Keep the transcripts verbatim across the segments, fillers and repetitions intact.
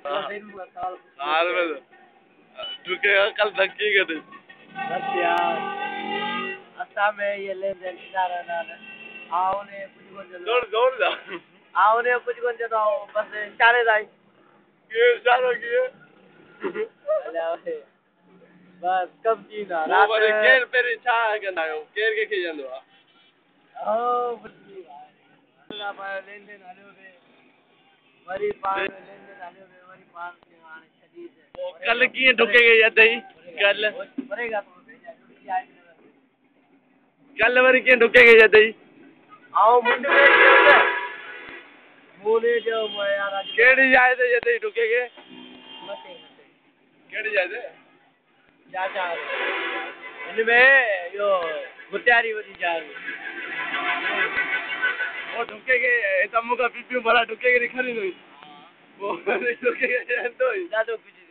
साल में ढुकेगा कल धक्की के दिन बस यार असा में ये ले दे इशारा ना आओ ने कुछ को चलो जोर जोर जा आओ ने कुछ को चलो बस इशारे दाई ये इशारा किए अल्लाह बस कब जी ना रात में केर पेरी छा कंदा आयो केर के खिजंदो आ ओ बुद्धि ना पर लेन देन हलियो बे वरी पाण लेन देन हलियो बे वरी पाण के हाने छडी से कल की ढुके गई अदई कल परेगा तो भेजा कल वरी के ढुके गई अदई आओ मुंडे में मोने जो यार आज केड़ी जाए ते अदई ढुके के मते मते केड़ी जाए ते जा जा इनमें यो गुत्यारी वरी जा वो ढुके के तमु का पीपी भरा ढुके के खरी नहीं वो ढुके के तो दादो पीजी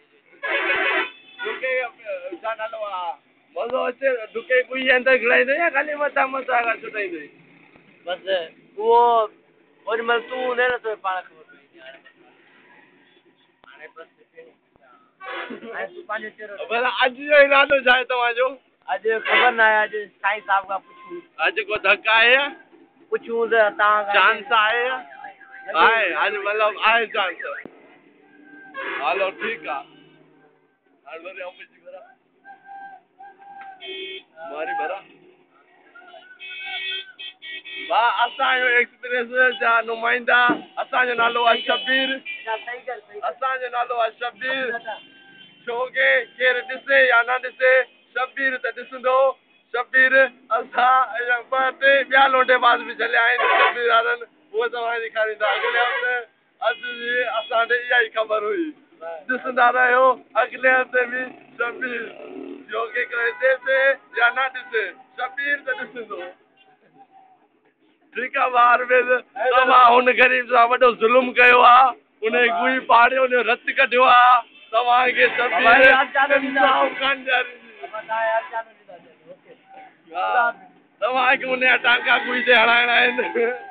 ढुके जा नालो आ मजो अचे ढुके कोई अंदर गिराई दे या खाली मता मता का छुटाई दे बस वो और मल तू ने ना तो पाण खबर पई यार आने बस आए तू पांच चेरो भला आज जो इरादो जाए तवाजो आज खबर ना आज साईं साहब का पूछूं आज को धक्का है पूछूं तो ता चांस आए आए आज मतलब आए चांस हालो ठीक है हर बार हम जी भरा मारी भरा बा असा जो एक्सपीरियंस जा नुमाइंदा असा जो नालो आहे शबीर सही कर सही असा जो नालो आहे शबीर छोके केर ॾिसे या न ॾिसे शबीर त ॾिसंदो शबीर असा ॿ टे ॿिया लोंडे बाज़ बि झलिया आहिनि शबीर वारनि उहे तव्हां ॾेखारींदा अॻिले हफ़्ते अॼु जी असांखे इहा ई ख़बर हुई ॾिसंदा रहियो अॻिले हफ़्ते बि शबीर छोके केर ॾिसे या न ॾिसे शबीर त ॾिसंदो ठीकु आहे ॿार में तव्हां हुन ग़रीब सां वॾो ज़ुल्म कयो आहे उन गुई पाड़ियो उन रत कढियो आहे तव्हांखे तव्हांखे उन जा टांका गुई ते हणाइणा आहिनि